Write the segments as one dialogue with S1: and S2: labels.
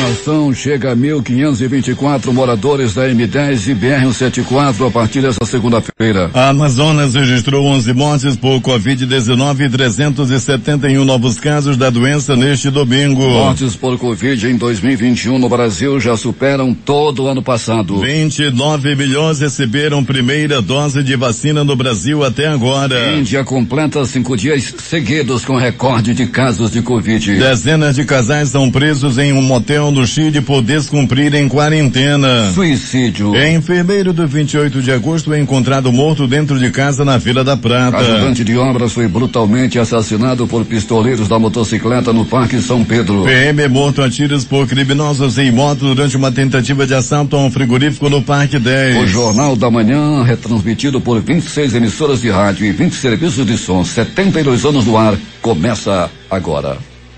S1: vacinação chega a 1.524 moradores da M10 e BR-174 a partir dessa segunda-feira.
S2: A Amazonas registrou 11 mortes por Covid-19 e 371 novos casos da doença neste domingo.
S1: Mortes por Covid em 2021 no Brasil já superam todo o ano passado.
S2: 29 milhões receberam primeira dose de vacina no Brasil até agora.
S1: Índia completa 5 dias seguidos com recorde de casos de Covid.
S2: Dezenas de casais são presos em um motel no Chile por descumprirem quarentena.
S1: Suicídio.
S2: Enfermeiro do 28 de agosto é encontrado morto dentro de casa na Vila da Prata.
S1: Ajudante de obras foi brutalmente assassinado por pistoleiros da motocicleta no Parque São Pedro.
S2: PM é morto a tiros por criminosos em moto durante uma tentativa de assalto a um frigorífico no Parque 10.
S1: O Jornal da Manhã, retransmitido por 26 emissoras de rádio e 20 serviços de som, 72 anos no ar, começa agora.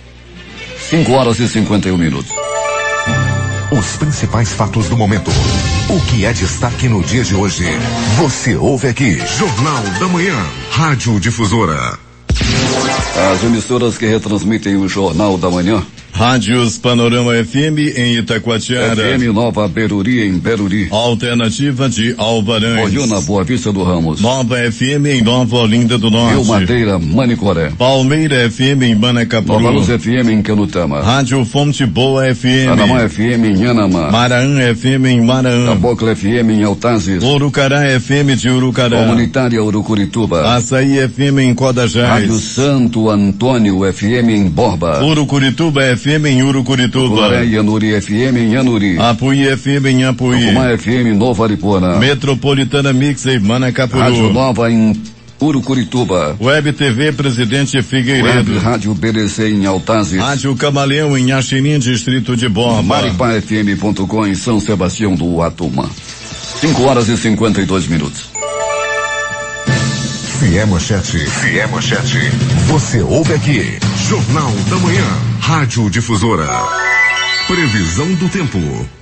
S1: 5h51.
S3: Os principais fatos do momento. O que é destaque no dia de hoje? Você ouve aqui. Jornal da Manhã. Rádio Difusora.
S1: As emissoras que retransmitem o Jornal da Manhã.
S2: Rádios Panorama FM em Itacoatiara.
S1: FM Nova Beruri em Beruri.
S2: Alternativa de Alvarães.
S1: Olhona Boa Vista do Ramos.
S2: Nova FM em Nova Olinda do Norte.
S1: Rio Madeira, Manicoré.
S2: Palmeira FM em Manacapuru.
S1: Nova Luz FM em Canutama.
S2: Rádio Fonte Boa FM.
S1: Anamã FM em Anamã.
S2: Maraã FM em Maraã.
S1: Cabocla FM em Altazes.
S2: Urucará FM de Urucará.
S1: Comunitária Urucurituba.
S2: Açaí FM em Codajás.
S1: Rádio Santo Antônio FM em Borba.
S2: Urucurituba FM em Urucurituba.
S1: Gloré Yanuri FM em Yanuri.
S2: Apuí FM em Apuí.
S1: Tucumã FM Nova Aripuana.
S2: Metropolitana Mix em Manacapuru.
S1: Rádio Nova em Urucurituba.
S2: Web TV Presidente Figueiredo.
S1: Web Rádio BDC em Altazes.
S2: Rádio Camaleão em Axinim, Distrito de Borba.
S1: MaripaFM.com em São Sebastião do Atumã. 5h52.
S3: Se é manchete, você ouve aqui. Jornal da Manhã. Rádio Difusora. Previsão do tempo.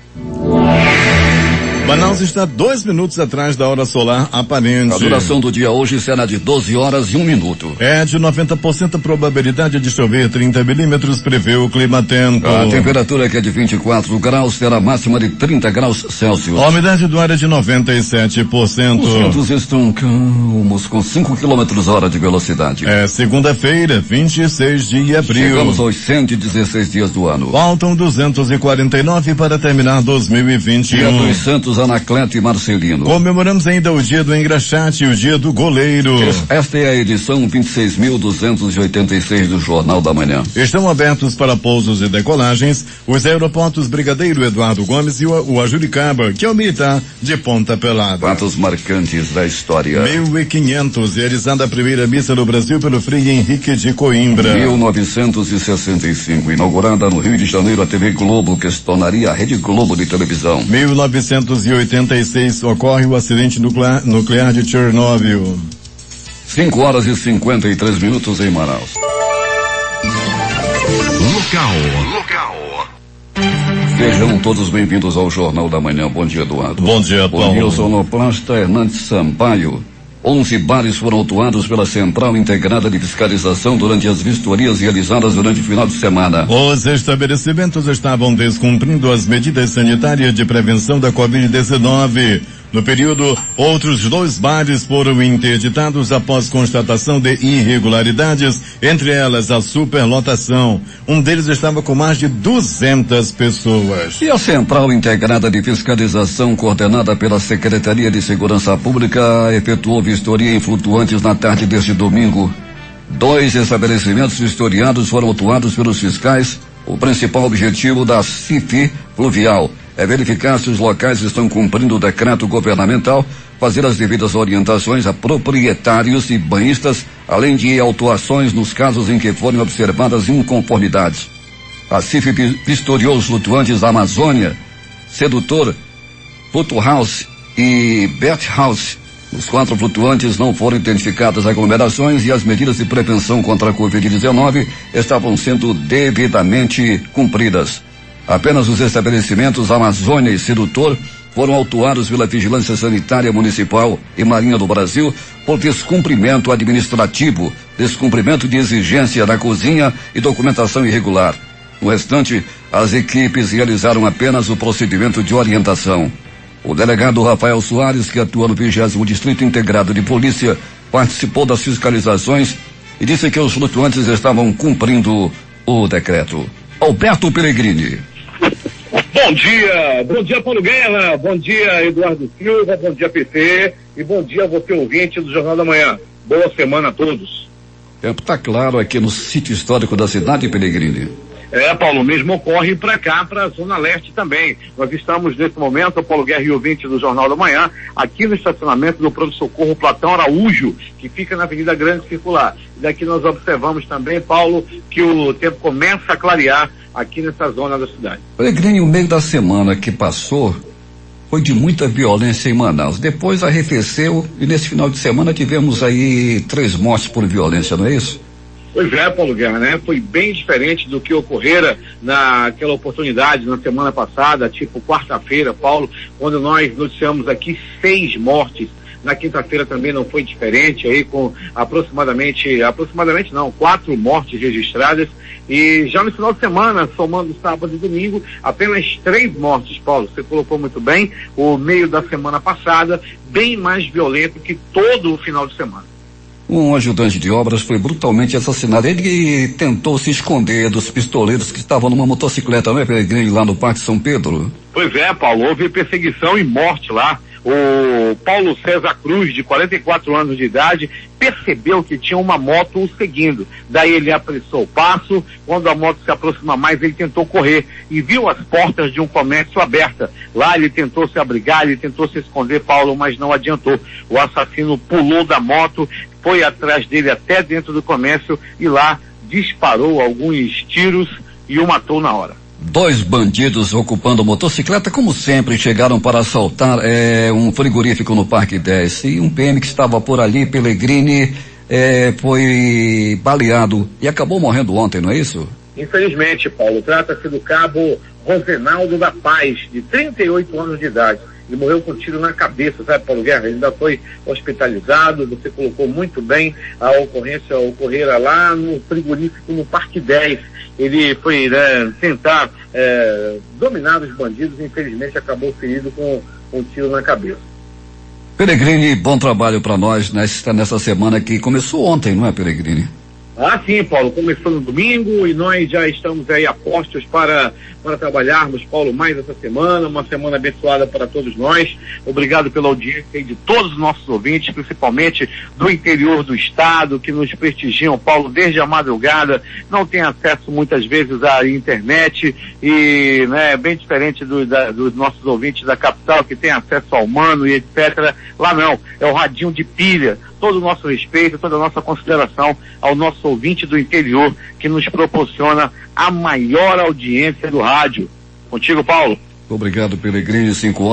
S2: Manaus está 2 minutos atrás da hora solar aparente.
S1: A duração do dia hoje será de 12 horas e 1 minuto.
S2: É de 90% a probabilidade de chover 30 milímetros, prevê o Climatempo.
S1: A temperatura, que é de 24 graus, será máxima de 30 graus Celsius.
S2: A umidade do ar é de 97%.
S1: Os ventos estão calmos, com 5 km/h de velocidade.
S2: É segunda-feira, 26 de abril.
S1: Chegamos aos 116 dias do ano.
S2: Faltam 249 para terminar 2021.
S1: Dia dos Santos Anacleto e Marcelino.
S2: Comemoramos ainda o dia do engraxate e o dia do goleiro.
S1: Esta é a edição 26.286 do Jornal da Manhã.
S2: Estão abertos para pousos e decolagens os aeroportos Brigadeiro Eduardo Gomes e o Ajuricaba, que é o militar de Ponta Pelada.
S1: Fatos marcantes da história.
S2: 1500, realizada a primeira missa no Brasil pelo Frei Henrique de Coimbra.
S1: 1965, inaugurada no Rio de Janeiro a TV Globo, que se tornaria a Rede Globo de televisão.
S2: 1986, ocorre o acidente nuclear de Chernobyl.
S1: 5h53 em Manaus.
S3: Local.
S1: Sejam todos bem-vindos ao Jornal da Manhã. Bom dia, Eduardo.
S2: Bom dia, Paulo.
S1: Bom dia, o sonoplasta Hernandes Sampaio. 11 bares foram autuados pela Central Integrada de Fiscalização durante as vistorias realizadas durante o final de semana.
S2: Os estabelecimentos estavam descumprindo as medidas sanitárias de prevenção da Covid-19. No período, outros 2 bares foram interditados após constatação de irregularidades, entre elas a superlotação. Um deles estava com mais de 200 pessoas.
S1: E a Central Integrada de Fiscalização, coordenada pela Secretaria de Segurança Pública, efetuou vistoria em flutuantes na tarde deste domingo. 2 estabelecimentos vistoriados foram autuados pelos fiscais. O principal objetivo da CIFI Fluvial é verificar se os locais estão cumprindo o decreto governamental, fazer as devidas orientações a proprietários e banhistas, além de autuações nos casos em que forem observadas inconformidades. A CIF vistoriou os flutuantes da Amazônia, Sedutor, Pluto House e Bet House. Nos 4 flutuantes não foram identificadas aglomerações e as medidas de prevenção contra a Covid-19 estavam sendo devidamente cumpridas. Apenas os estabelecimentos Amazônia e Sedutor foram autuados pela Vigilância Sanitária Municipal e Marinha do Brasil por descumprimento administrativo, descumprimento de exigência na cozinha e documentação irregular. No restante, as equipes realizaram apenas o procedimento de orientação. O delegado Rafael Soares, que atua no 20º Distrito Integrado de Polícia, participou das fiscalizações e disse que os flutuantes estavam cumprindo o decreto. Alberto Pellegrini.
S4: Bom dia Paulo Guerra, bom dia Eduardo Silva, bom dia PT e bom dia a você ouvinte do Jornal da Manhã. Boa semana a todos.
S1: O tempo está claro aqui no sítio histórico da cidade, Pellegrini.
S4: Paulo, o mesmo ocorre para cá, para a Zona Leste também. Nós estamos nesse momento, Paulo Guerra e ouvinte do Jornal da Manhã, aqui no estacionamento do Pronto Socorro Platão Araújo, que fica na Avenida Grande Circular. E daqui nós observamos também, Paulo, que o tempo começa a clarear aqui nessa zona da cidade.
S1: Pellegrini, o meio da semana que passou foi de muita violência em Manaus. Depois arrefeceu e nesse final de semana tivemos aí 3 mortes por violência, não é isso?
S4: Pois é, Paulo Guerra, né? Foi bem diferente do que ocorrera naquela oportunidade na semana passada, tipo quarta-feira, Paulo, quando nós noticiamos aqui 6 mortes. Na quinta-feira também não foi diferente, aí com aproximadamente não, 4 mortes registradas. E já no final de semana, somando sábado e domingo, apenas 3 mortes, Paulo. Você colocou muito bem, o meio da semana passada, bem mais violento que todo o final de semana.
S1: Um ajudante de obras foi brutalmente assassinado. Ele tentou se esconder dos pistoleiros que estavam numa motocicleta, não é, Pellegrini, lá no Parque São Pedro?
S4: Pois é, Paulo, houve perseguição e morte lá. O Paulo César Cruz, de 44 anos de idade, percebeu que tinha uma moto o seguindo. Daí ele apressou o passo. Quando a moto se aproxima mais, ele tentou correr e viu as portas de um comércio abertas. Lá ele tentou se abrigar, ele tentou se esconder, Paulo, mas não adiantou. O assassino pulou da moto, foi atrás dele até dentro do comércio e lá disparou alguns tiros e o matou na hora.
S1: 2 bandidos ocupando motocicleta, como sempre, chegaram para assaltar um frigorífico no Parque 10. E um PM que estava por ali, Pellegrini, foi baleado e acabou morrendo ontem, não é isso?
S4: Infelizmente, Paulo, trata-se do cabo Rosenaldo da Paz, de 38 anos de idade. Ele morreu com um tiro na cabeça, sabe, Paulo Guerra? Ele ainda foi hospitalizado. Você colocou muito bem, a ocorrência ocorrera lá no frigorífico no Parque 10. Ele foi tentar dominar os bandidos e infelizmente acabou ferido com um tiro na cabeça.
S1: Pellegrini, bom trabalho para nós nessa semana que começou ontem, não é, Pellegrini?
S4: Sim, Paulo, começou no domingo e nós já estamos aí a postos para trabalharmos, Paulo, mais essa semana, uma semana abençoada para todos nós. Obrigado pela audiência de todos os nossos ouvintes, principalmente do interior do estado, que nos prestigiam, Paulo, desde a madrugada, não tem acesso muitas vezes à internet e, né, bem diferente dos nossos ouvintes da capital, que tem acesso ao humano e etc. Lá não, é o radinho de pilha. Todo o nosso respeito, toda a nossa consideração ao nosso ouvinte do interior, que nos proporciona a maior audiência do rádio. Contigo, Paulo.
S1: Obrigado, Pellegrini.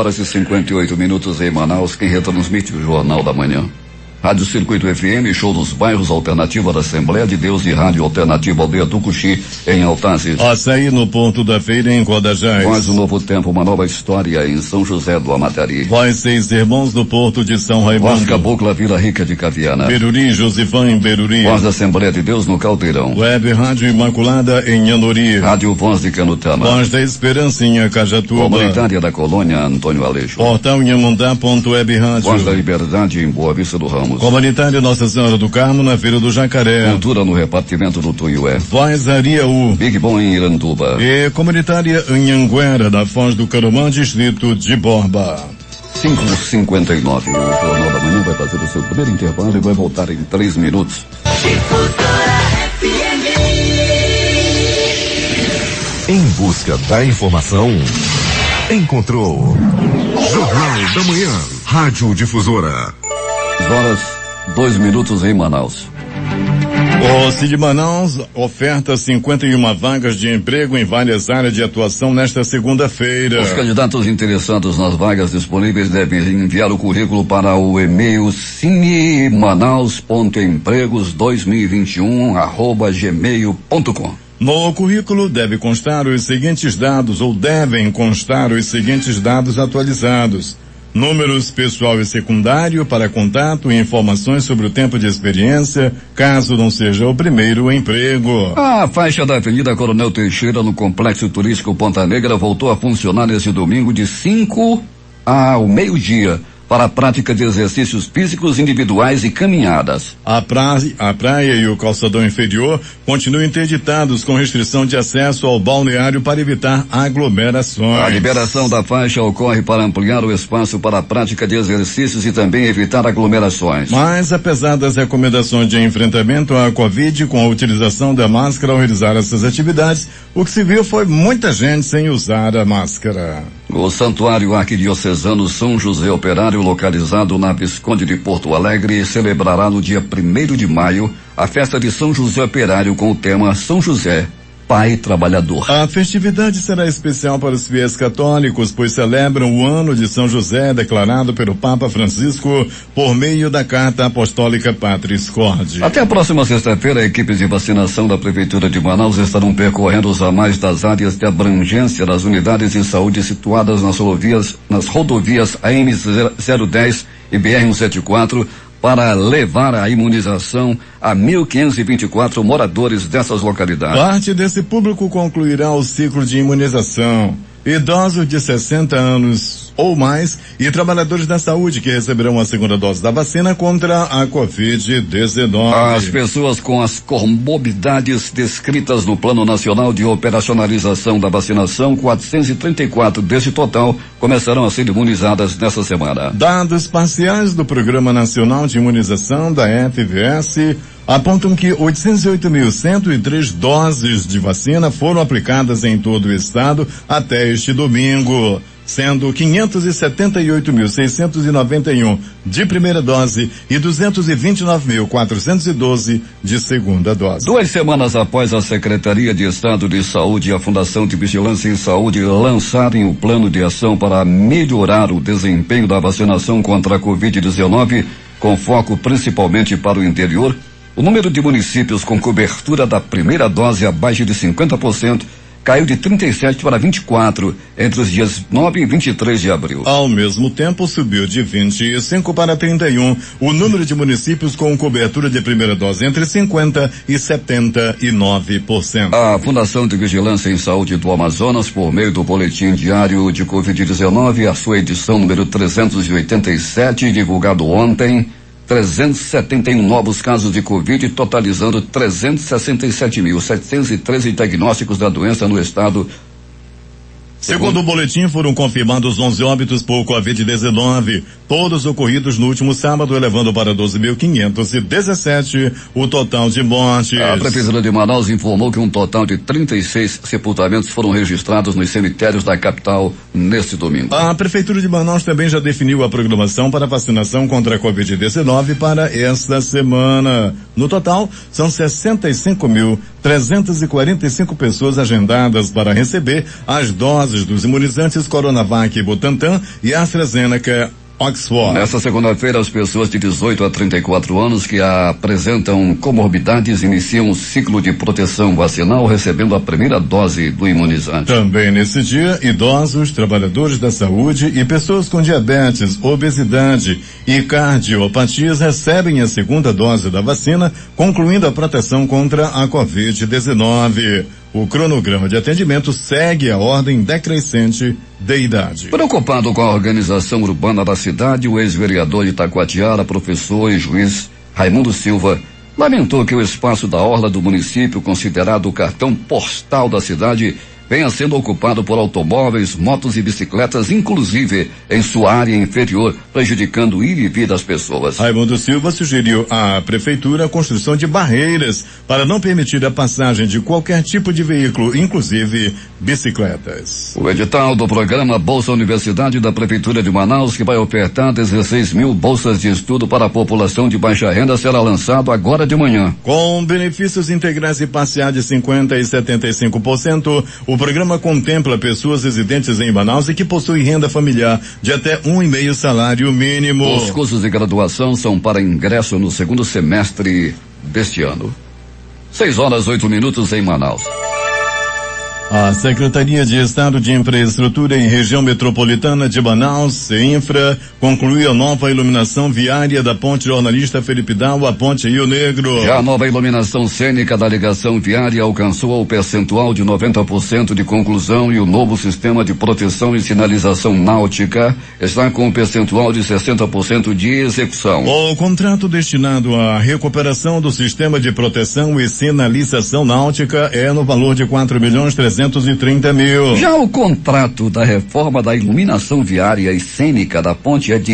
S1: 5h58 em Manaus. Quem retransmite o Jornal da Manhã. Rádio Circuito FM, show nos bairros, Alternativa da Assembleia de Deus e Rádio Alternativa Aldeia Tucuxi, em Altazes.
S2: Açaí no ponto da feira em Codajás.
S1: Voz do Novo Tempo, uma nova história em São José do Amatari.
S2: Voz 6 Irmãos do Porto de São Raimundo.
S1: Voz Cabocla Vila Rica de Caviana.
S2: Beruri, Josifã em Beruri.
S1: Voz da Assembleia de Deus no Caldeirão.
S2: Web Rádio Imaculada em Anori.
S1: Rádio Voz de Canutama.
S2: Voz da Esperança em Acajatuba.
S1: Comunitária da Colônia Antônio Aleixo.
S2: Portal Inhamundá.web Rádio.
S1: Voz da Liberdade em Boa Vista do Ramos.
S2: Comunitária Nossa Senhora do Carmo na Feira do Jacaré.
S1: Cultura no repartimento do Tuiué.
S2: Voz Ariaú.
S1: Big Bom em Iranduba.
S2: E comunitária Anhanguera da Foz do Carumã, distrito de Borba.
S1: 5h59. O Jornal da Manhã vai fazer o seu primeiro intervalo e vai voltar em 3 minutos.
S3: Em busca da informação, encontrou Jornal da Manhã, Rádio Difusora.
S1: 2h02 em Manaus.
S2: O CID Manaus oferta 51 vagas de emprego em várias áreas de atuação nesta segunda-feira.
S1: Os candidatos interessados nas vagas disponíveis devem enviar o currículo para o e-mail cinemanaus.empregos2021@gmail.com.
S2: No currículo deve constar os seguintes dados ou devem constar os seguintes dados atualizados: números pessoal e secundário para contato e informações sobre o tempo de experiência, caso não seja o primeiro emprego.
S1: A faixa da Avenida Coronel Teixeira, no Complexo Turístico Ponta Negra, voltou a funcionar neste domingo de 5 ao meio-dia para a prática de exercícios físicos individuais e caminhadas.
S2: A praia e o calçadão inferior continuam interditados com restrição de acesso ao balneário para evitar aglomerações.
S1: A liberação da faixa ocorre para ampliar o espaço para a prática de exercícios e também evitar aglomerações.
S2: Mas, apesar das recomendações de enfrentamento à Covid com a utilização da máscara ao realizar essas atividades, o que se viu foi muita gente sem usar a máscara.
S1: O Santuário Arquidiocesano São José Operário, localizado na Visconde de Porto Alegre, celebrará no dia 1º de maio a festa de São José Operário com o tema São José, Pai Trabalhador.
S2: A festividade será especial para os fiéis católicos, pois celebram o ano de São José declarado pelo Papa Francisco por meio da Carta Apostólica Patris Corde.
S1: Até a próxima sexta-feira, equipes de vacinação da Prefeitura de Manaus estarão percorrendo os ramais das áreas de abrangência das unidades de saúde situadas nas rodovias AM010 e BR-174, para levar a imunização a 1.524 moradores dessas localidades.
S2: Parte desse público concluirá o ciclo de imunização. Idosos de 60 anos ou mais e trabalhadores da saúde que receberão a segunda dose da vacina contra a Covid-19.
S1: As pessoas com as comorbidades descritas no Plano Nacional de Operacionalização da Vacinação, 434 desse total, começarão a ser imunizadas nessa semana.
S2: Dados parciais do Programa Nacional de Imunização da FVS apontam que 808.103 doses de vacina foram aplicadas em todo o estado até este domingo, sendo 578.691 de primeira dose e 229.412 de segunda dose.
S1: 2 semanas após a Secretaria de Estado de Saúde e a Fundação de Vigilância em Saúde lançarem o plano de ação para melhorar o desempenho da vacinação contra a Covid-19, com foco principalmente para o interior, o número de municípios com cobertura da primeira dose abaixo de 50% caiu de 37 para 24 entre os dias 9 e 23 de abril.
S2: Ao mesmo tempo, subiu de 25 para 31 o número de municípios com cobertura de primeira dose entre 50 e 79%.
S1: A Fundação de Vigilância em Saúde do Amazonas, por meio do Boletim Diário de Covid-19, a sua edição número 387, divulgado ontem, 371 novos casos de Covid, totalizando 367.713 diagnósticos da doença no estado.
S2: Segundo o boletim, foram confirmados 11 óbitos por Covid-19, todos ocorridos no último sábado, elevando para 12.517 o total de mortes.
S1: A Prefeitura de Manaus informou que um total de 36 sepultamentos foram registrados nos cemitérios da capital neste domingo.
S2: A Prefeitura de Manaus também já definiu a programação para vacinação contra a Covid-19 para esta semana. No total, são 65.345 pessoas agendadas para receber as doses dos imunizantes Coronavac Butantan e AstraZeneca Oxford.
S1: Nesta segunda-feira, as pessoas de 18 a 34 anos que apresentam comorbidades iniciam o ciclo de proteção vacinal recebendo a primeira dose do imunizante.
S2: Também nesse dia, idosos, trabalhadores da saúde e pessoas com diabetes, obesidade e cardiopatias recebem a segunda dose da vacina, concluindo a proteção contra a Covid-19. O cronograma de atendimento segue a ordem decrescente de idade.
S1: Preocupado com a organização urbana da cidade, o ex-vereador de Itacoatiara, professor e juiz Raimundo Silva, lamentou que o espaço da orla do município, considerado o cartão postal da cidade, venha sendo ocupado por automóveis, motos e bicicletas, inclusive em sua área inferior, prejudicando o ir e vir das pessoas.
S2: Raimundo Silva sugeriu à prefeitura a construção de barreiras para não permitir a passagem de qualquer tipo de veículo, inclusive bicicletas.
S1: O edital do programa Bolsa Universidade da Prefeitura de Manaus, que vai ofertar 16.000 bolsas de estudo para a população de baixa renda, será lançado agora de manhã.
S2: Com benefícios integrais e parciais de 50% e 75%, o programa contempla pessoas residentes em Manaus e que possuem renda familiar de até 1,5 salário mínimo.
S1: Os cursos de graduação são para ingresso no segundo semestre deste ano. 6 horas 8 minutos em Manaus.
S2: A Secretaria de Estado de Infraestrutura e Região Metropolitana de Manaus, CEINFRA, concluiu a nova iluminação viária da ponte Jornalista Felipe Dal à ponte Rio Negro.
S1: Já a nova iluminação cênica da ligação viária alcançou o percentual de 90% de conclusão e o novo sistema de proteção e sinalização náutica está com o percentual de 60% de execução.
S2: O contrato destinado à recuperação do sistema de proteção e sinalização náutica é no valor de 4.330.000.
S1: Já o contrato da reforma da iluminação viária e cênica da ponte é de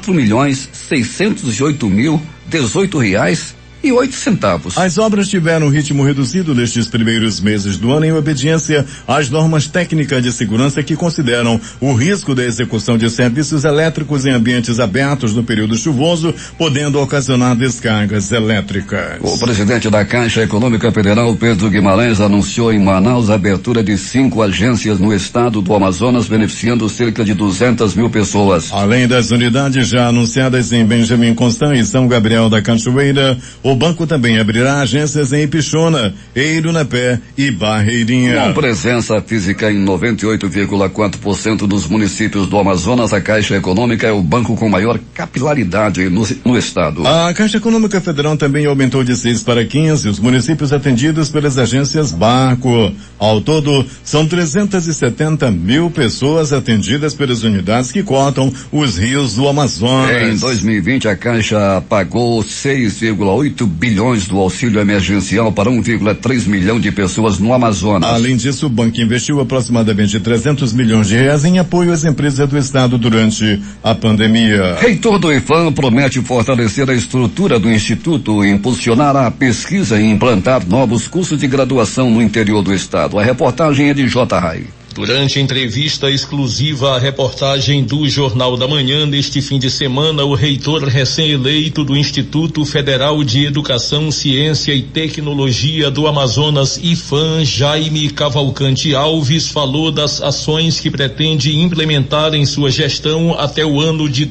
S1: R$4.608.018,08.
S2: As obras tiveram ritmo reduzido nestes primeiros meses do ano em obediência às normas técnicas de segurança que consideram o risco da execução de serviços elétricos em ambientes abertos no período chuvoso, podendo ocasionar descargas elétricas.
S1: O presidente da Caixa Econômica Federal, Pedro Guimarães, anunciou em Manaus a abertura de 5 agências no estado do Amazonas, beneficiando cerca de 200.000 pessoas.
S2: Além das unidades já anunciadas em Benjamin Constant e São Gabriel da Cachoeira, o banco também abrirá agências em Ipixuna, Eirunepé e Barreirinha.
S1: Com presença física em 98,4% dos municípios do Amazonas, a Caixa Econômica é o banco com maior capilaridade no estado.
S2: A Caixa Econômica Federal também aumentou de 6 para 15 os municípios atendidos pelas agências Barco. Ao todo, são 370.000 pessoas atendidas pelas unidades que cotam os rios do Amazonas.
S1: Em 2020, a Caixa pagou 6,8 bilhões do auxílio emergencial para 1,3 milhão de pessoas no Amazonas.
S2: Além disso, o banco investiu aproximadamente 300 milhões de reais em apoio às empresas do estado durante a pandemia.
S1: Reitor do IFAM promete fortalecer a estrutura do instituto, impulsionar a pesquisa e implantar novos cursos de graduação no interior do estado. A reportagem é de J. Rai.
S5: Durante a entrevista exclusiva à reportagem do Jornal da Manhã, neste fim de semana, o reitor recém-eleito do Instituto Federal de Educação, Ciência e Tecnologia do Amazonas, IFAM, Jaime Cavalcante Alves, falou das ações que pretende implementar em sua gestão até o ano de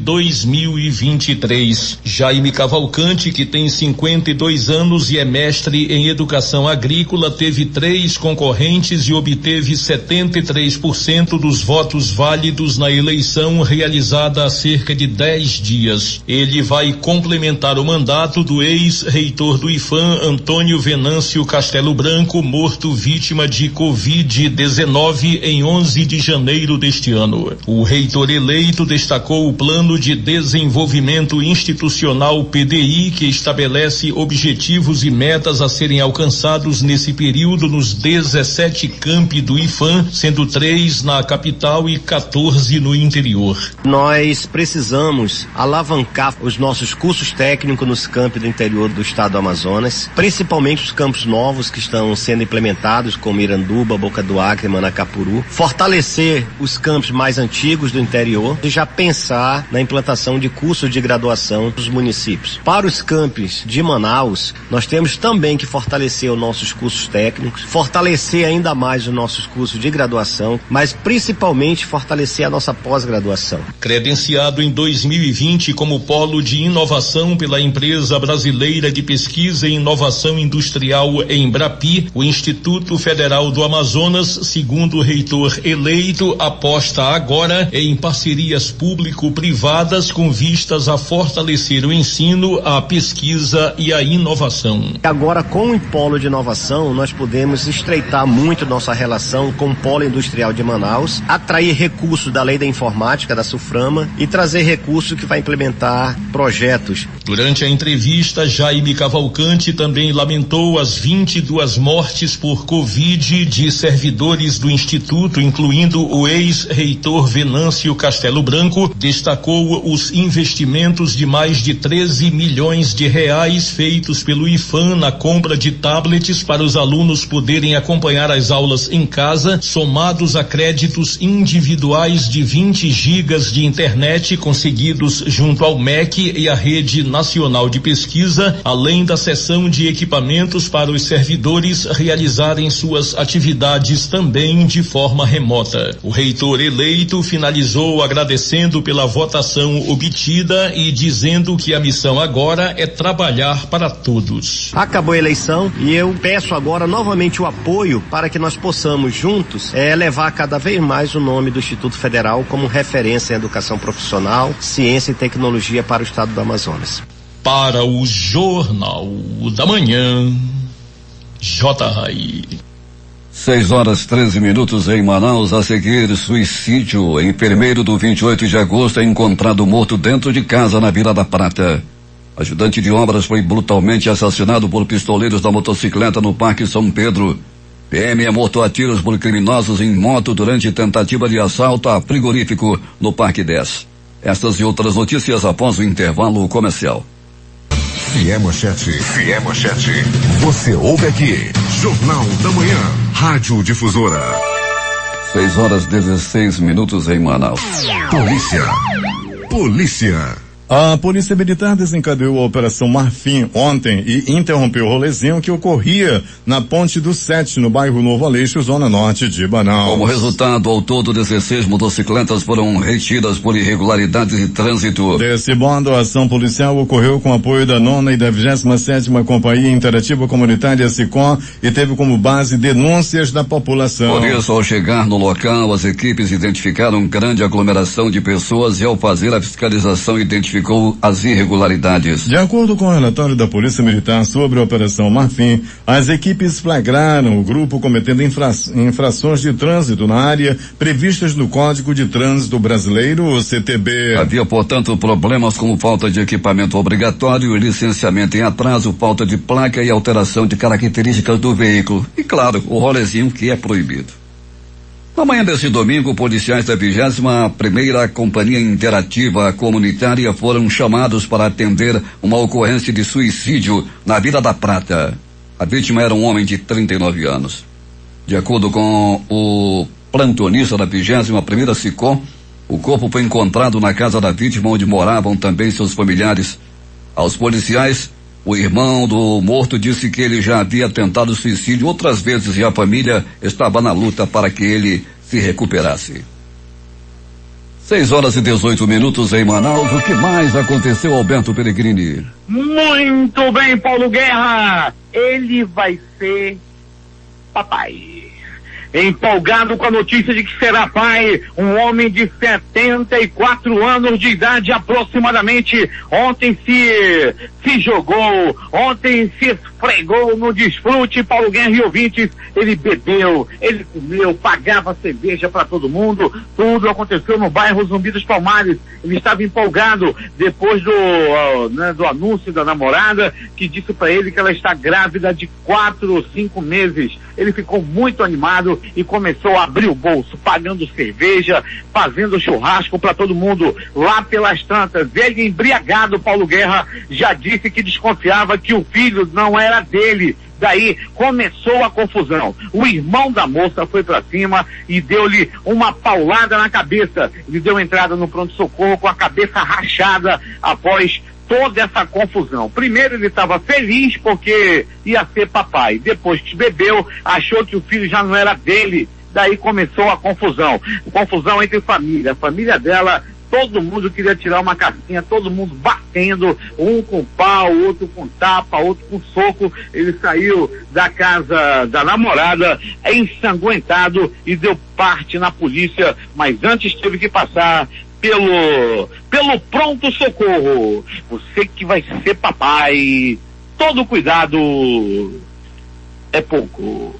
S5: 2023. Jaime Cavalcante, que tem 52 anos e é mestre em Educação Agrícola, teve 3 concorrentes e obteve 73% dos votos válidos na eleição realizada há cerca de 10 dias. Ele vai complementar o mandato do ex-reitor do IFAM, Antônio Venâncio Castelo Branco, morto vítima de Covid-19 em 11 de janeiro deste ano. O reitor eleito destacou o Plano de Desenvolvimento Institucional PDI, que estabelece objetivos e metas a serem alcançados nesse período nos 17 campi do IFAM, sendo 3 na capital e 14 no interior.
S6: Nós precisamos alavancar os nossos cursos técnicos nos campos do interior do estado do Amazonas, principalmente os campos novos que estão sendo implementados, como Iranduba, Boca do Acre, Manacapuru, fortalecer os campos mais antigos do interior e já pensar na implantação de cursos de graduação dos municípios. Para os campos de Manaus, nós temos também que fortalecer os nossos cursos técnicos, fortalecer ainda mais os nossos cursos de graduação, mas principalmente fortalecer a nossa pós-graduação.
S5: Credenciado em 2020 como polo de inovação pela Empresa Brasileira de Pesquisa e Inovação Industrial Embrapi, o Instituto Federal do Amazonas, segundo o reitor eleito, aposta agora em parcerias público-privadas com vistas a fortalecer o ensino, a pesquisa e a inovação.
S6: Agora, com o polo de inovação, nós podemos estreitar muito nossa relação com o polo industrial de Manaus, atrair recursos da Lei da Informática, da SUFRAMA, e trazer recursos que vai implementar projetos.
S5: Durante a entrevista, Jaime Cavalcante também lamentou as 22 mortes por Covid de servidores do Instituto, incluindo o ex-reitor Venâncio Castelo Branco. Destacou os investimentos de mais de 13 milhões de reais feitos pelo IFAM na compra de tablets para os alunos poderem acompanhar as aulas em casa, somado somados a créditos individuais de 20 gigas de internet conseguidos junto ao MEC e à Rede Nacional de Pesquisa, além da cessão de equipamentos para os servidores realizarem suas atividades também de forma remota. O reitor eleito finalizou agradecendo pela votação obtida e dizendo que a missão agora é trabalhar para todos.
S6: Acabou a eleição e eu peço agora novamente o apoio para que nós possamos juntos levar cada vez mais o nome do Instituto Federal como referência em educação profissional, ciência e tecnologia para o estado do Amazonas.
S5: Para o Jornal da Manhã, J.R.
S1: 6h13 em Manaus. A seguir, suicídio. Enfermeiro do 28 de agosto é encontrado morto dentro de casa na Vila da Prata. Ajudante de obras foi brutalmente assassinado por pistoleiros da motocicleta no Parque São Pedro. PM é morto a tiros por criminosos em moto durante tentativa de assalto a frigorífico no Parque 10. Estas e outras notícias após o intervalo comercial.
S3: Se é manchete, você ouve aqui. Jornal da Manhã, Rádio Difusora.
S1: 6h16 em Manaus.
S3: Polícia.
S2: A Polícia Militar desencadeou a Operação Marfim ontem e interrompeu o rolezinho que ocorria na Ponte do 7, no bairro Novo Aleixo, zona norte de Manaus.
S1: Como resultado, ao todo 16 motocicletas foram retidas por irregularidades de trânsito.
S2: Desse modo, a ação policial ocorreu com apoio da 9ª e da 27ª Companhia Interativa Comunitária SICOM e teve como base denúncias da população.
S1: Por isso, ao chegar no local, as equipes identificaram grande aglomeração de pessoas e ao fazer a fiscalização identificou as irregularidades.
S2: De acordo com o relatório da Polícia Militar sobre a Operação Marfim, as equipes flagraram o grupo cometendo infrações de trânsito na área previstas no Código de Trânsito Brasileiro, o CTB.
S1: Havia, portanto, problemas como falta de equipamento obrigatório, licenciamento em atraso, falta de placa e alteração de características do veículo. E, claro, o rolezinho que é proibido. Na manhã deste domingo, policiais da 21ª Companhia Interativa Comunitária foram chamados para atender uma ocorrência de suicídio na Vila da Prata. A vítima era um homem de 39 anos. De acordo com o plantonista da 21ª SICOM, o corpo foi encontrado na casa da vítima, onde moravam também seus familiares. Aos policiais, o irmão do morto disse que ele já havia tentado suicídio outras vezes e a família estava na luta para que ele se recuperasse. 6h18 em Manaus. O que mais aconteceu, Alberto Peregrini?
S4: Muito bem, Paulo Guerra. Ele vai ser papai. Empolgado com a notícia de que será pai, um homem de 74 anos de idade aproximadamente, ontem se jogou, ontem se esfregou no desfrute, Paulo Guerra e ouvintes. Ele bebeu, ele comeu, pagava cerveja para todo mundo, tudo aconteceu no bairro Zumbi dos Palmares. Ele estava empolgado depois do anúncio da namorada, que disse para ele que ela está grávida de 4 ou 5 meses. Ele ficou muito animado e começou a abrir o bolso, pagando cerveja, fazendo churrasco para todo mundo. Lá pelas tantas, ele embriagado, Paulo Guerra, já disse que desconfiava que o filho não era dele. Daí começou a confusão. O irmão da moça foi pra cima e deu-lhe uma paulada na cabeça. Ele deu entrada no pronto-socorro com a cabeça rachada após toda essa confusão. Primeiro ele estava feliz porque ia ser papai. Depois que bebeu, achou que o filho já não era dele. Daí começou a confusão. Confusão entre família. A família dela, todo mundo queria tirar uma casquinha, todo mundo batendo, um com pau, outro com tapa, outro com soco. Ele saiu da casa da namorada ensanguentado e deu parte na polícia, mas antes teve que passar pelo pronto-socorro. Você que vai ser papai, todo cuidado é pouco.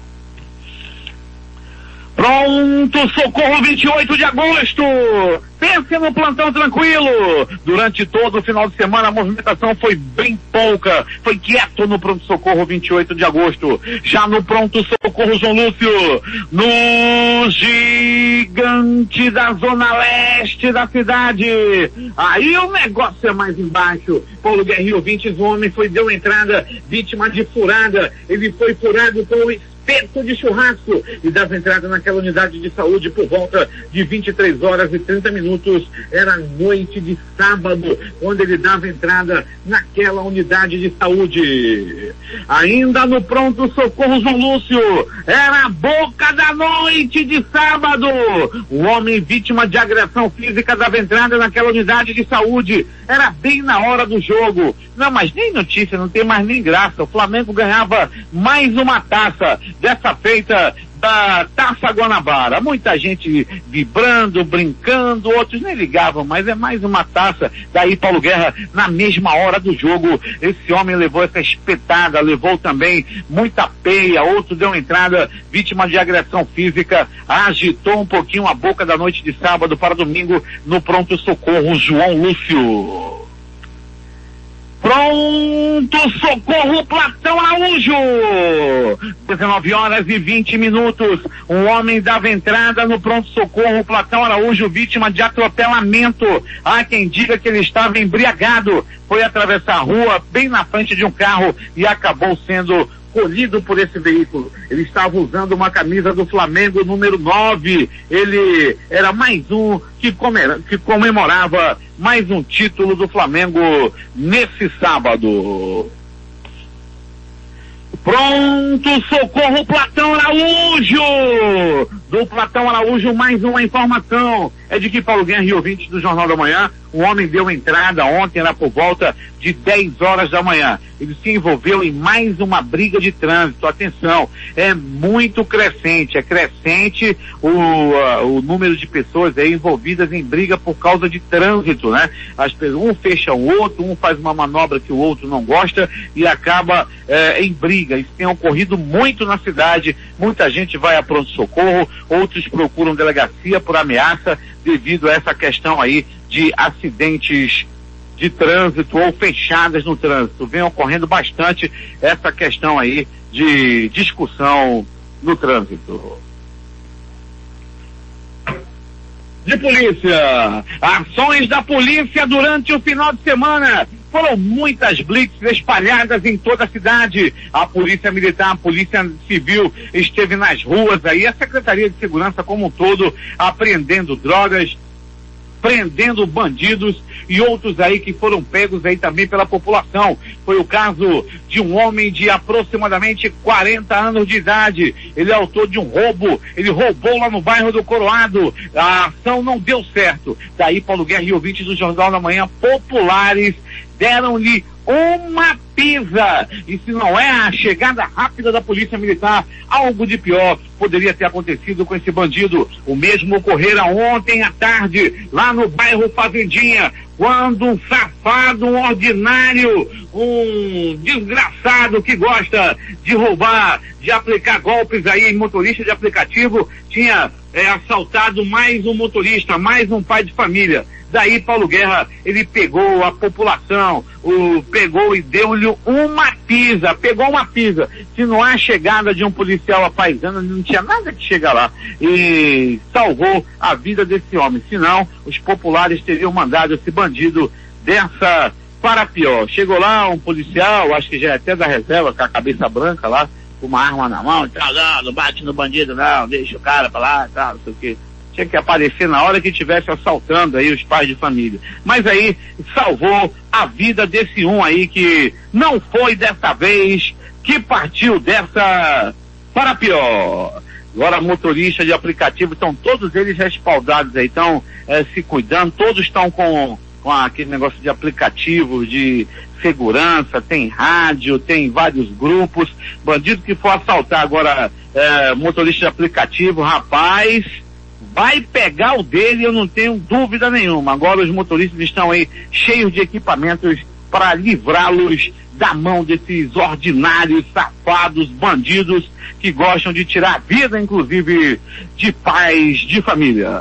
S4: Pronto-socorro 28 de agosto. Pense no plantão tranquilo. Durante todo o final de semana a movimentação foi bem pouca. Foi quieto no pronto-socorro 28 de agosto. Já no pronto-socorro João Lúcio, no gigante da zona leste da cidade, aí o negócio é mais embaixo. Paulo Guerra e ouvintes, o homem deu entrada vítima de furada. Ele foi furado com o espeto de churrasco e dava entrada naquela unidade de saúde por volta de 23 horas e 30 minutos. Era noite de sábado, quando ele dava entrada naquela unidade de saúde. Ainda no pronto-socorro João Lúcio, era a boca da noite de sábado. O homem vítima de agressão física dava entrada naquela unidade de saúde. Era bem na hora do jogo. Não, mas nem notícia, não tem mais nem graça. O Flamengo ganhava mais uma taça, dessa feita da Taça Guanabara. Muita gente vibrando, brincando, outros nem ligavam, mas é mais uma taça. Daí Paulo Guerra, na mesma hora do jogo, esse homem levou essa espetada, levou também muita peia, outro deu entrada, vítima de agressão física, agitou um pouquinho a boca da noite de sábado para domingo no pronto-socorro João Lúcio. Pronto-socorro Platão Araújo, 19 horas e 20 minutos, um homem dava entrada no pronto-socorro Platão Araújo, vítima de atropelamento. Há quem diga que ele estava embriagado, foi atravessar a rua bem na frente de um carro e acabou sendo colhido por esse veículo. Ele estava usando uma camisa do Flamengo número 9, ele era mais um que comemorava mais um título do Flamengo nesse sábado. Pronto, socorro Platão Araújo! Do Platão Araújo, mais uma informação. É de que Paulo Guerra e ouvintes do Jornal da Manhã, um homem deu entrada ontem, era por volta de 10 horas da manhã. Ele se envolveu em mais uma briga de trânsito. Atenção, é muito crescente, o número de pessoas aí envolvidas em briga por causa de trânsito, né? Um fecha o outro, um faz uma manobra que o outro não gosta e acaba em briga. Isso tem ocorrido muito na cidade, muita gente vai a pronto-socorro, outros procuram delegacia por ameaça devido a essa questão aí de acidentes de trânsito ou fechadas no trânsito. Vem ocorrendo bastante essa questão aí de discussão no trânsito. De polícia, ações da polícia durante o final de semana. Foram muitas blitz espalhadas em toda a cidade. A polícia militar, a polícia civil esteve nas ruas aí, a Secretaria de Segurança como um todo, apreendendo drogas, prendendo bandidos e outros aí que foram pegos aí também pela população. Foi o caso de um homem de aproximadamente 40 anos de idade. Ele é autor de um roubo, ele roubou lá no bairro do Coroado. A ação não deu certo. Daí Paulo Guerra e ouvintes do Jornal da Manhã, populares, deram-lhe uma pisa. E se não é a chegada rápida da polícia militar, algo de pior poderia ter acontecido com esse bandido. O mesmo ocorrera ontem à tarde, lá no bairro Fazendinha, quando um safado, um ordinário, um desgraçado que gosta de roubar, de aplicar golpes aí em motorista de aplicativo, tinha assaltado mais um motorista, mais um pai de família. Daí Paulo Guerra, ele pegou a população, pegou e deu-lhe uma pisa, pegou uma pisa. Se não há chegada de um policial apaisando, não tinha nada que chegar lá. E salvou a vida desse homem. Senão, os populares teriam mandado esse bandido dessa para pior. Chegou lá um policial, acho que já é até da reserva, com a cabeça branca lá, com uma arma na mão, não bate no bandido não, deixa o cara pra lá, tal, não sei o quê. Tinha que aparecer na hora que estivesse assaltando aí os pais de família. Mas aí salvou a vida desse um aí que não foi dessa vez, que partiu dessa para pior. Agora motorista de aplicativo, estão todos eles respaldados aí, estão se cuidando, todos estão com aquele negócio de aplicativo, de segurança, tem rádio, tem vários grupos. Bandido que for assaltar agora motorista de aplicativo, rapaz, vai pegar o dele, eu não tenho dúvida nenhuma. Agora os motoristas estão aí cheios de equipamentos para livrá-los da mão desses ordinários, safados, bandidos que gostam de tirar a vida, inclusive, de pais de família.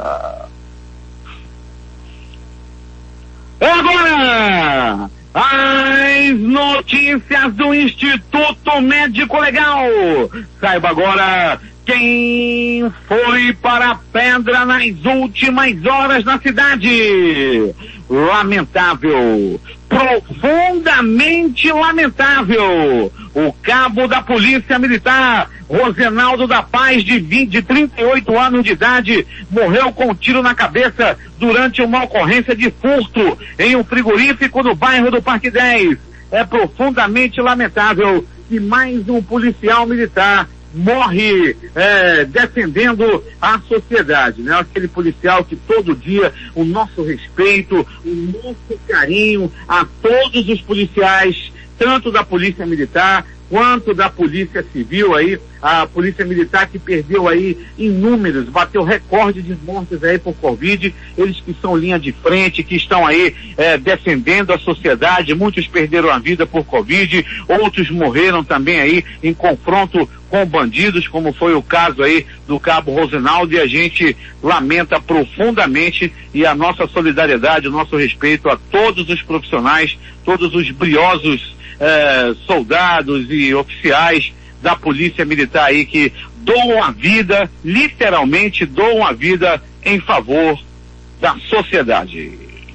S4: Agora, as notícias do Instituto Médico Legal. Saiba agora quem foi para a pedra nas últimas horas na cidade. Lamentável. profundamente lamentável. O cabo da Polícia Militar, Rosenaldo da Paz, de 38 anos de idade, morreu com um tiro na cabeça durante uma ocorrência de furto em um frigorífico no bairro do Parque 10. É profundamente lamentável que mais um policial militar morre defendendo a sociedade, né? Aquele policial que todo dia o nosso respeito, o nosso carinho a todos os policiais, tanto da Polícia Militar quanto da Polícia Civil aí, a Polícia Militar que perdeu aí inúmeros, bateu recorde de mortes aí por Covid, eles que são linha de frente, que estão aí defendendo a sociedade, muitos perderam a vida por Covid, outros morreram também aí em confronto com bandidos, como foi o caso aí do cabo Rosenaldo, e a gente lamenta profundamente, e a nossa solidariedade, o nosso respeito a todos os profissionais, todos os briosos soldados e oficiais da Polícia Militar aí que doam a vida, literalmente doam a vida em favor da sociedade.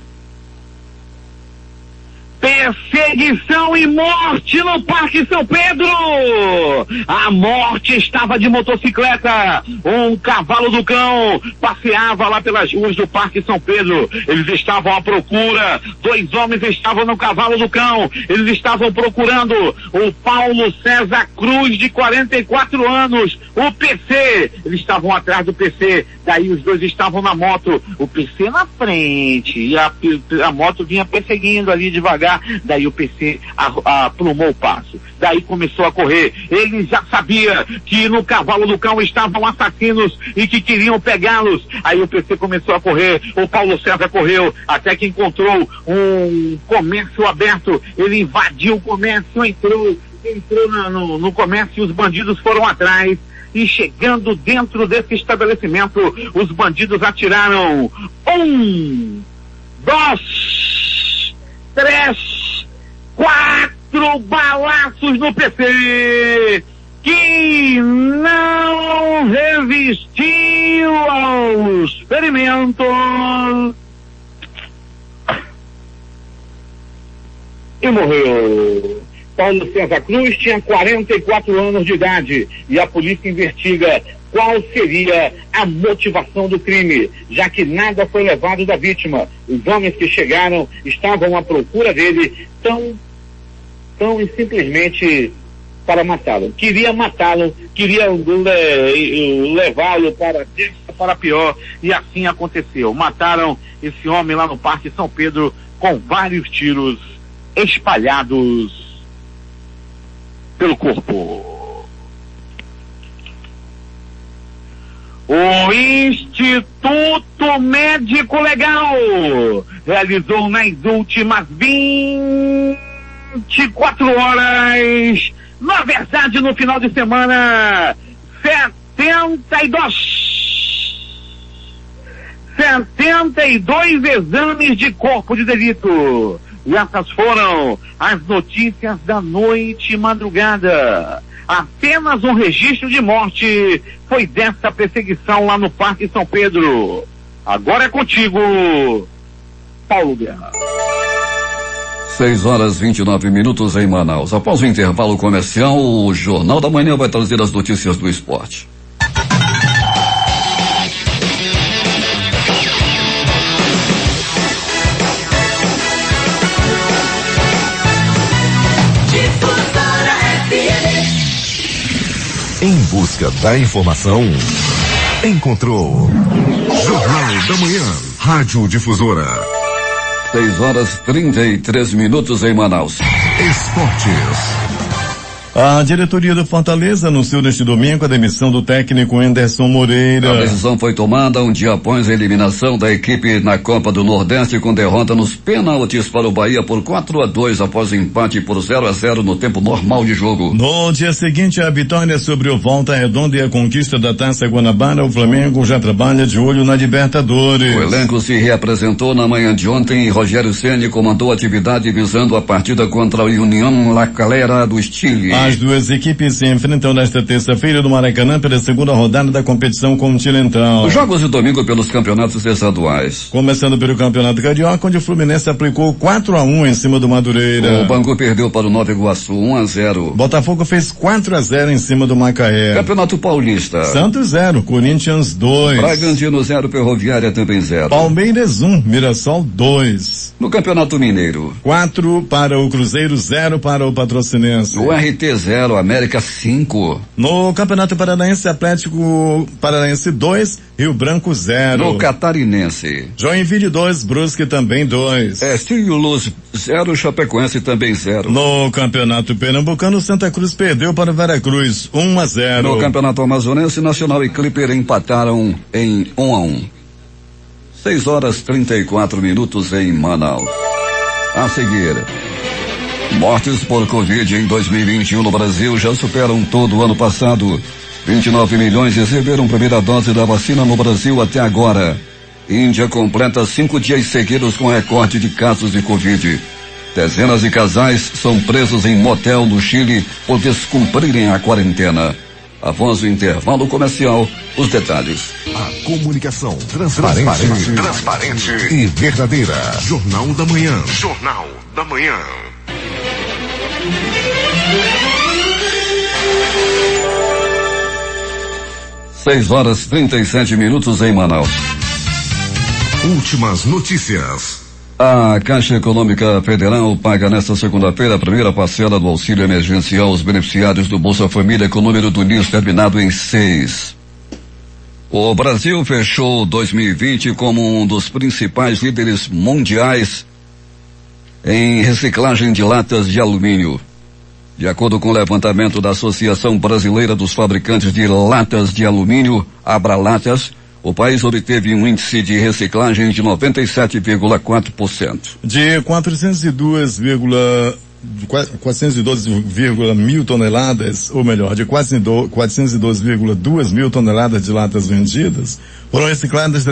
S4: Perseguição e morte no Parque São Pedro! A morte estava de motocicleta. Um cavalo do cão passeava lá pelas ruas do Parque São Pedro. Eles estavam à procura. 2 homens estavam no cavalo do cão. Eles estavam procurando o Paulo César Cruz, de 44 anos, o PC. Eles estavam atrás do PC. Daí os dois estavam na moto. O PC na frente e a moto vinha perseguindo ali devagar. Daí o PC aprumou o passo. Daí começou a correr. Ele já sabia que no cavalo do cão estavam assassinos e que queriam pegá-los. Aí o PC começou a correr. O Paulo César correu até que encontrou um comércio aberto. Ele invadiu o comércio, entrou no comércio e os bandidos foram atrás. E chegando dentro desse estabelecimento, os bandidos atiraram 1, 2, 3, 4 balaços no PC, que não resistiu aos ferimentos e morreu. Paulo César Cruz tinha 44 anos de idade e a polícia investiga qual seria a motivação do crime, já que nada foi levado da vítima. Os homens que chegaram estavam à procura dele tão e simplesmente para matá-lo. Queria matá-lo, queria levá-lo para pior, e assim aconteceu. Mataram esse homem lá no Parque São Pedro com vários tiros espalhados pelo corpo. O Instituto Médico Legal realizou nas últimas 24 horas, na verdade no final de semana, 72 exames de corpo de delito. E essas foram as notícias da noite e madrugada. Apenas um registro de morte foi dessa perseguição lá no Parque São Pedro. Agora é contigo, Paulo Guerra.
S1: 6h29 em Manaus. Após o intervalo comercial, o Jornal da Manhã vai trazer as notícias do esporte.
S3: Em busca da informação, encontrou Jornal da Manhã, Rádio Difusora.
S1: 6h33 em Manaus.
S3: Esportes.
S2: A diretoria do Fortaleza anunciou neste domingo a demissão do técnico Anderson Moreira.
S1: A decisão foi tomada um dia após a eliminação da equipe na Copa do Nordeste, com derrota nos pênaltis para o Bahia por 4-2 após empate por 0-0 no tempo normal de jogo.
S2: No dia seguinte, a vitória sobre o Volta Redonda e a conquista da Taça Guanabara, o Flamengo já trabalha de olho na Libertadores.
S1: O elenco se reapresentou na manhã de ontem e Rogério Ceni comandou a atividade visando a partida contra a União La Calera do Chile.
S2: As duas equipes se enfrentam nesta terça-feira no Maracanã pela segunda rodada da competição continental.
S1: Os jogos de domingo pelos campeonatos estaduais.
S2: Começando pelo Campeonato Carioca, onde o Fluminense aplicou 4-1 em cima do Madureira.
S1: O Bangu perdeu para o Nova Iguaçu 1-0.
S2: Botafogo fez 4-0 em cima do Macaé.
S1: Campeonato Paulista.
S2: Santos 0, Corinthians 2.
S1: Bragantino 0, Ferroviária também 0.
S2: Palmeiras 1, Mirassol 2.
S1: No Campeonato Mineiro.
S2: 4 para o Cruzeiro, 0 para o Patrocinense.
S1: O RT 0, América 5.
S2: No Campeonato Paranaense, Atlético Paranaense 2, Rio Branco 0.
S1: No Catarinense.
S2: Joinville 2, Brusque também 2.
S1: Estílio Luz 0, Chapecoense também 0.
S2: No Campeonato Pernambucano, Santa Cruz perdeu para o Veracruz 1-0.
S1: No Campeonato Amazonense, Nacional e Clipper empataram em 1-1. 6h34 em Manaus. A seguir, mortes por Covid em 2021 no Brasil já superam todo o ano passado. 29 milhões receberam primeira dose da vacina no Brasil até agora. Índia completa 5 dias seguidos com recorde de casos de Covid. Dezenas de casais são presos em motel no Chile por descumprirem a quarentena. Após o intervalo comercial, os detalhes.
S3: A comunicação transparente e verdadeira. Jornal da Manhã. Jornal da Manhã.
S1: 6h37 em Manaus.
S3: Últimas notícias.
S1: A Caixa Econômica Federal paga nesta segunda-feira a primeira parcela do auxílio emergencial aos beneficiários do Bolsa Família com número do NIS terminado em 6. O Brasil fechou 2020 como um dos principais líderes mundiais em reciclagem de latas de alumínio. De acordo com o levantamento da Associação Brasileira dos Fabricantes de Latas de Alumínio, Abralatas, o país obteve um índice de reciclagem de 97,4%.
S2: De 412 mil toneladas, ou melhor, de 412,2 mil toneladas de latas vendidas, foram recicladas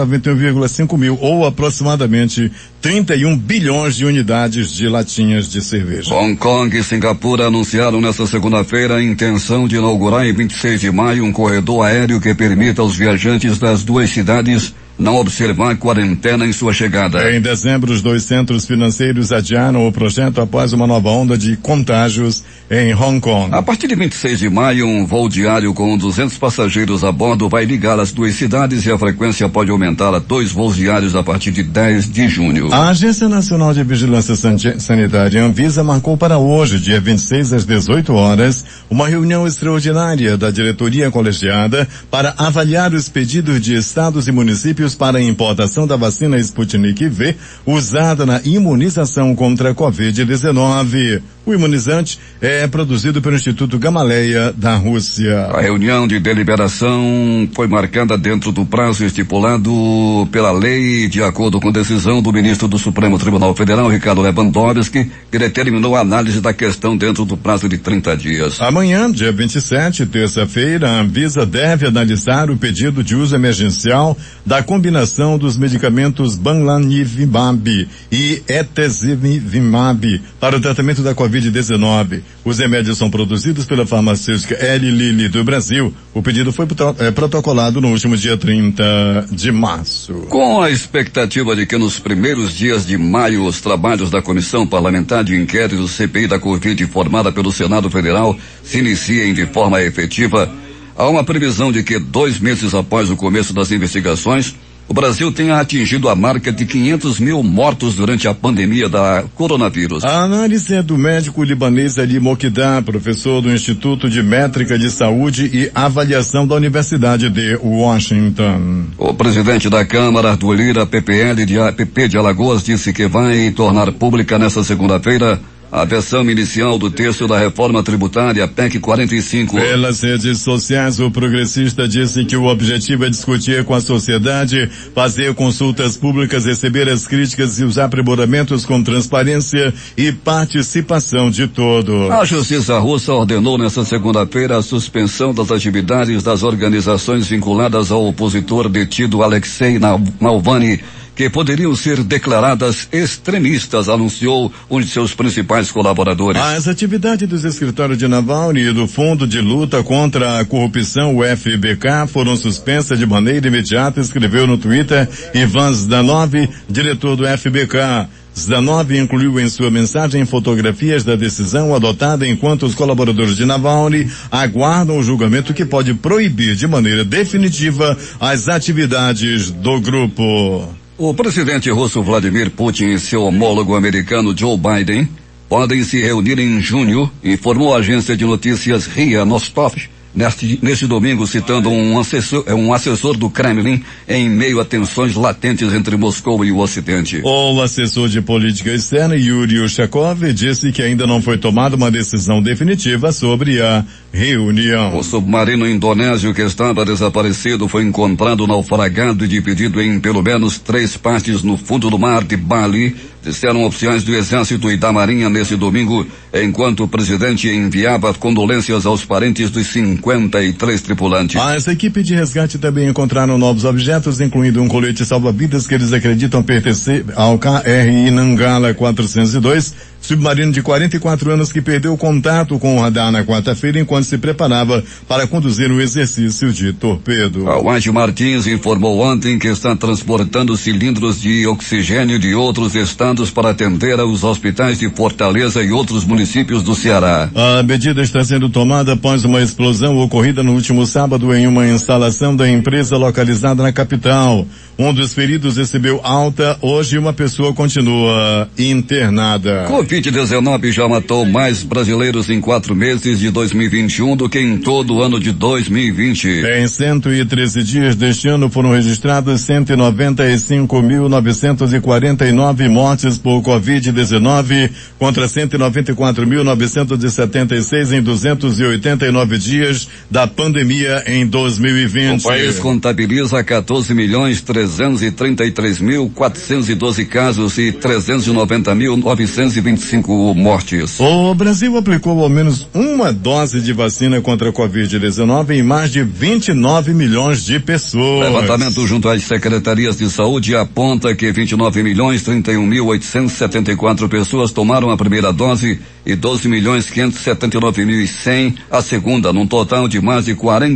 S2: 391,5 mil, ou aproximadamente 31 bilhões de unidades de latinhas de cerveja.
S1: Hong Kong e Singapura anunciaram nesta segunda-feira a intenção de inaugurar em 26 de maio um corredor aéreo que permita aos viajantes das duas cidades não observar quarentena em sua chegada.
S2: Em dezembro, os dois centros financeiros adiaram o projeto após uma nova onda de contágios em Hong Kong.
S1: A partir de 26 de maio, um voo diário com 200 passageiros a bordo vai ligar as duas cidades e a frequência pode aumentar a 2 voos diários a partir de 10 de junho.
S2: A Agência Nacional de Vigilância Sanitária, Anvisa, marcou para hoje, dia 26 às 18 horas, uma reunião extraordinária da diretoria colegiada para avaliar os pedidos de estados e municípios para a importação da vacina Sputnik V usada na imunização contra a Covid-19. O imunizante é produzido pelo Instituto Gamaleya da Rússia.
S1: A reunião de deliberação foi marcada dentro do prazo estipulado pela lei, de acordo com decisão do ministro do Supremo Tribunal Federal, Ricardo Lewandowski, que determinou a análise da questão dentro do prazo de 30 dias.
S2: Amanhã, dia 27, terça-feira, a Anvisa deve analisar o pedido de uso emergencial da combinação dos medicamentos Bamlanivimab e Etesivimab para o tratamento da Covid-19. Os remédios são produzidos pela farmacêutica Eli Lilly do Brasil. O pedido foi protocolado no último dia 30 de março.
S1: Com a expectativa de que nos primeiros dias de maio os trabalhos da Comissão Parlamentar de Inquérito CPI da Covid formada pelo Senado Federal se iniciem de forma efetiva, há uma previsão de que 2 meses após o começo das investigações, o Brasil tenha atingido a marca de 500 mil mortos durante a pandemia da coronavírus.
S2: A análise é do médico libanês Ali Mokhtar, professor do Instituto de Métrica de Saúde e Avaliação da Universidade de Washington.
S1: O presidente da Câmara, Arthur Lira, PP de Alagoas, disse que vai tornar pública nesta segunda-feira a versão inicial do texto da reforma tributária PEC 45.
S2: Pelas redes sociais, o progressista disse que o objetivo é discutir com a sociedade, fazer consultas públicas, receber as críticas e os aprimoramentos com transparência e participação de todos.
S1: A Justiça Russa ordenou nesta segunda-feira a suspensão das atividades das organizações vinculadas ao opositor detido Alexei Navalny, que poderiam ser declaradas extremistas, anunciou um de seus principais colaboradores.
S2: As atividades dos escritórios de Navalny e do Fundo de Luta contra a Corrupção, o FBK, foram suspensas de maneira imediata, escreveu no Twitter Ivan Zdanov, diretor do FBK. Zdanov incluiu em sua mensagem fotografias da decisão adotada enquanto os colaboradores de Navalny aguardam o julgamento que pode proibir de maneira definitiva as atividades do grupo.
S1: O presidente russo Vladimir Putin e seu homólogo americano Joe Biden podem se reunir em junho, informou a agência de notícias RIA Novosti. Neste domingo, citando um assessor do Kremlin em meio a tensões latentes entre Moscou e o Ocidente.
S2: O assessor de política externa, Yuri Ushakov, disse que ainda não foi tomada uma decisão definitiva sobre a reunião.
S1: O submarino indonésio que estava desaparecido foi encontrado naufragado e dividido em pelo menos 3 partes no fundo do mar de Bali, disseram oficiais do Exército e da Marinha nesse domingo, enquanto o presidente enviava condolências aos parentes dos 53 tripulantes.
S2: As equipes de resgate também encontraram novos objetos, incluindo um colete salva-vidas que eles acreditam pertencer ao KRI Nangala 402, submarino de 44 anos que perdeu o contato com o radar na quarta-feira enquanto se preparava para conduzir um exercício de torpedo.
S1: A White Martins informou ontem que está transportando cilindros de oxigênio de outros estados para atender aos hospitais de Fortaleza e outros municípios do Ceará.
S2: A medida está sendo tomada após uma explosão ocorrida no último sábado em uma instalação da empresa localizada na capital. Um dos feridos recebeu alta, hoje uma pessoa continua internada.
S1: Covid-19 já matou mais brasileiros em 4 meses de 2021 do que em todo o ano de 2020.
S2: Em 113 dias deste ano foram registradas 195.949 mortes por Covid-19 contra 194.976 em 289 dias da pandemia em 2020.
S1: O país contabiliza 14.333.412 casos e 390.925 mortes.
S2: O Brasil aplicou ao menos uma dose de vacina contra a Covid-19 em mais de 29 milhões de pessoas.
S1: O levantamento junto às secretarias de saúde aponta que 29.031.874 pessoas tomaram a primeira dose e 12.579.100 a segunda, num total de mais de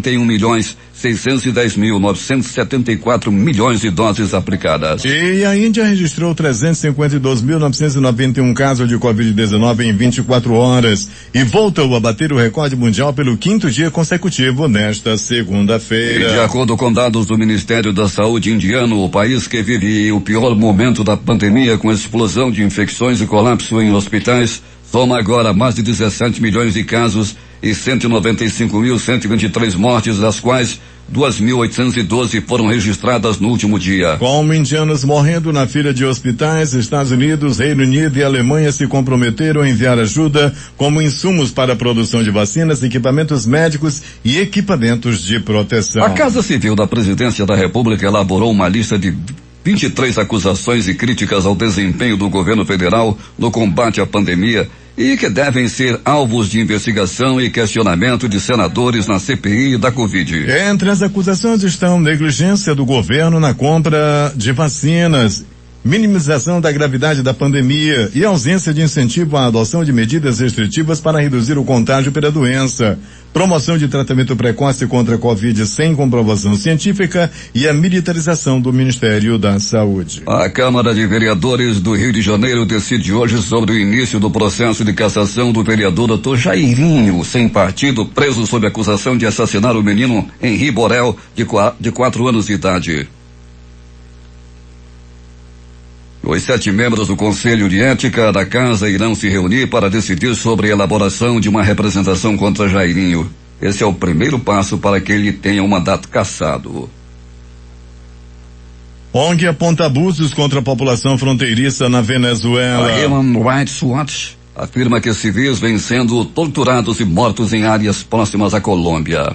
S1: 41.610.974 milhões de doses aplicadas.
S2: E a Índia registrou 352.991 casos de Covid-19 em 24 horas e voltou a bater o recorde mundial pelo 5º dia consecutivo nesta segunda-feira.
S1: De acordo com dados do Ministério da Saúde indiano, o país que vive o pior momento da pandemia com explosão de infecções e colapso em hospitais soma agora mais de 17 milhões de casos e 195.123 mortes, das quais 2.812 foram registradas no último dia.
S2: Com indianos morrendo na fila de hospitais, Estados Unidos, Reino Unido e Alemanha se comprometeram a enviar ajuda como insumos para a produção de vacinas, equipamentos médicos e equipamentos de proteção.
S1: A Casa Civil da Presidência da República elaborou uma lista de 23 acusações e críticas ao desempenho do governo federal no combate à pandemia e que devem ser alvos de investigação e questionamento de senadores na CPI da Covid.
S2: Entre as acusações estão negligência do governo na compra de vacinas, minimização da gravidade da pandemia e ausência de incentivo à adoção de medidas restritivas para reduzir o contágio pela doença, promoção de tratamento precoce contra a Covid sem comprovação científica e a militarização do Ministério da Saúde.
S1: A Câmara de Vereadores do Rio de Janeiro decide hoje sobre o início do processo de cassação do vereador Dr. Jairinho, sem partido, preso sob acusação de assassinar o menino Henri Borel, de 4 anos de idade. Os 7 membros do Conselho de Ética da Casa irão se reunir para decidir sobre a elaboração de uma representação contra Jairinho. Esse é o primeiro passo para que ele tenha um mandato cassado.
S2: ONG aponta abusos contra a população fronteiriça na Venezuela.
S1: A Human Rights Watch afirma que civis vêm sendo torturados e mortos em áreas próximas à Colômbia.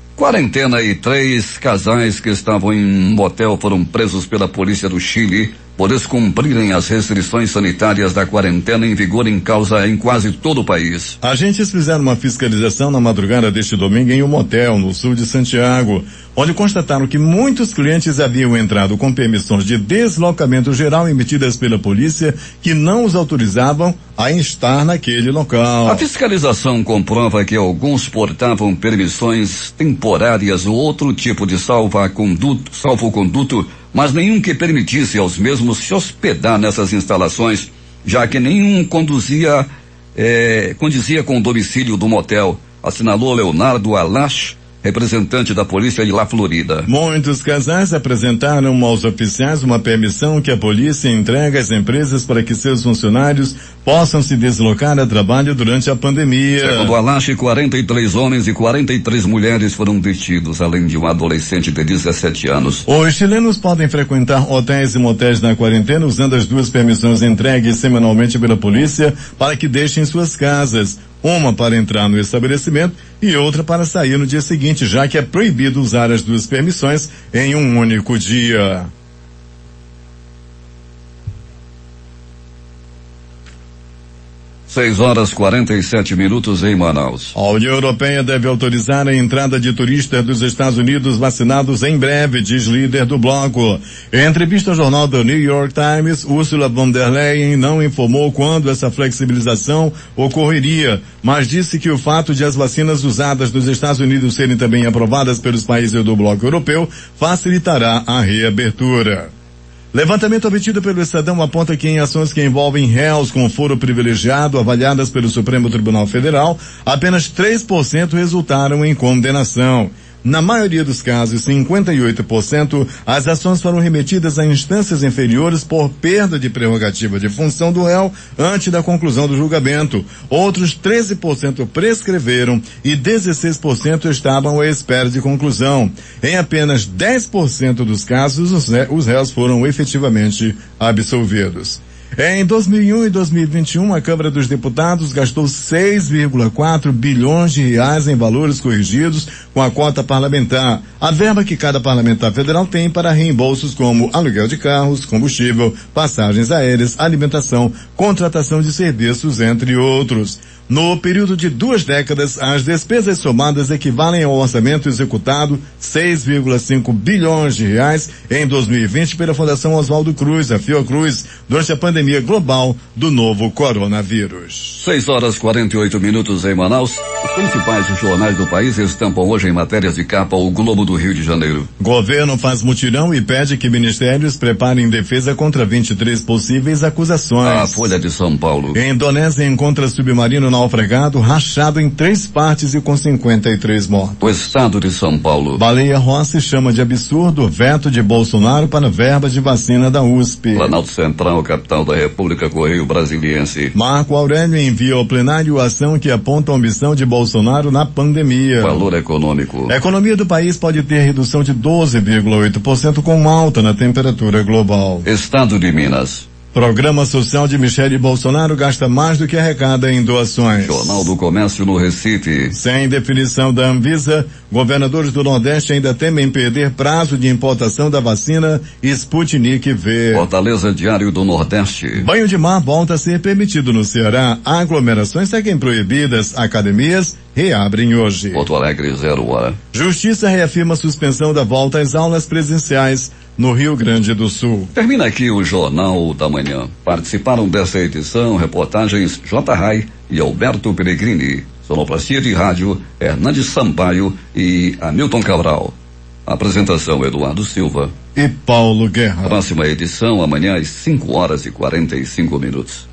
S1: Quarentena e 3 casais que estavam em um motel foram presos pela polícia do Chile por descumprirem as restrições sanitárias da quarentena em vigor em quase todo o país.
S2: Agentes fizeram uma fiscalização na madrugada deste domingo em um motel no sul de Santiago, onde constataram que muitos clientes haviam entrado com permissões de deslocamento geral emitidas pela polícia que não os autorizavam a estar naquele local.
S1: A fiscalização comprova que alguns portavam permissões temporárias ou outro tipo de salvo-conduto, mas nenhum que permitisse aos mesmos se hospedar nessas instalações, já que nenhum condizia com o domicílio do motel, assinalou Leonardo Alash, representante da polícia de La Florida.
S2: Muitos casais apresentaram aos oficiais uma permissão que a polícia entrega às empresas para que seus funcionários possam se deslocar a trabalho durante a pandemia.
S1: Segundo Alash, 43 homens e 43 mulheres foram detidos, além de um adolescente de 17 anos.
S2: Os chilenos podem frequentar hotéis e motéis na quarentena usando as duas permissões entregues semanalmente pela polícia para que deixem suas casas. Uma para entrar no estabelecimento e outra para sair no dia seguinte, já que é proibido usar as duas permissões em um único dia.
S1: 6h47 em Manaus.
S2: A União Europeia deve autorizar a entrada de turistas dos Estados Unidos vacinados em breve, diz líder do bloco. Em entrevista ao jornal The New York Times, Ursula von der Leyen não informou quando essa flexibilização ocorreria, mas disse que o fato de as vacinas usadas nos Estados Unidos serem também aprovadas pelos países do bloco europeu facilitará a reabertura. Levantamento obtido pelo Estadão aponta que em ações que envolvem réus com foro privilegiado avaliadas pelo Supremo Tribunal Federal, apenas 3% resultaram em condenação. Na maioria dos casos, 58%, as ações foram remetidas a instâncias inferiores por perda de prerrogativa de função do réu antes da conclusão do julgamento. Outros 13% prescreveram e 16% estavam à espera de conclusão. Em apenas 10% dos casos, os réus foram efetivamente absolvidos. Em 2001 e 2021, a Câmara dos Deputados gastou 6,4 bilhões de reais em valores corrigidos com a cota parlamentar, a verba que cada parlamentar federal tem para reembolsos como aluguel de carros, combustível, passagens aéreas, alimentação, contratação de serviços, entre outros. No período de 2 décadas, as despesas somadas equivalem ao orçamento executado 6,5 bilhões de reais em 2020 pela Fundação Oswaldo Cruz, a Fiocruz, durante a pandemia global do novo coronavírus.
S1: 6h48 em Manaus. Os principais jornais do país estampam hoje em matérias de capa o Globo do Rio de Janeiro.
S2: Governo faz mutirão e pede que ministérios preparem defesa contra 23 possíveis acusações.
S1: A Folha de São Paulo.
S2: Indonésia encontra submarino naufragado, rachado em 3 partes e com 53 mortos.
S1: O Estado de São Paulo.
S2: Baleia Rossi chama de absurdo o veto de Bolsonaro para verbas de vacina da USP.
S1: Planalto Central, capital da República, Correio Brasiliense.
S2: Marco Aurélio envia ao plenário ação que aponta a omissão de Bolsonaro na pandemia.
S1: Valor econômico.
S2: A economia do país pode ter redução de 12,8% com alta na temperatura global.
S1: Estado de Minas.
S2: Programa social de Michele Bolsonaro gasta mais do que arrecada em doações.
S1: Jornal do Comércio no Recife.
S2: Sem definição da Anvisa, governadores do Nordeste ainda temem perder prazo de importação da vacina Sputnik V.
S1: Fortaleza, Diário do Nordeste.
S2: Banho de mar volta a ser permitido no Ceará. Aglomerações seguem proibidas. Academias reabrem hoje.
S1: Porto Alegre, 0h.
S2: Justiça reafirma a suspensão da volta às aulas presenciais no Rio Grande do Sul.
S1: Termina aqui o Jornal da Manhã. Participaram dessa edição reportagens J. Rai e Alberto Peregrini. Sonoplastia de rádio Hernandes Sampaio e Hamilton Cabral. Apresentação Eduardo Silva
S2: e Paulo Guerra.
S1: Próxima edição amanhã às 5h45.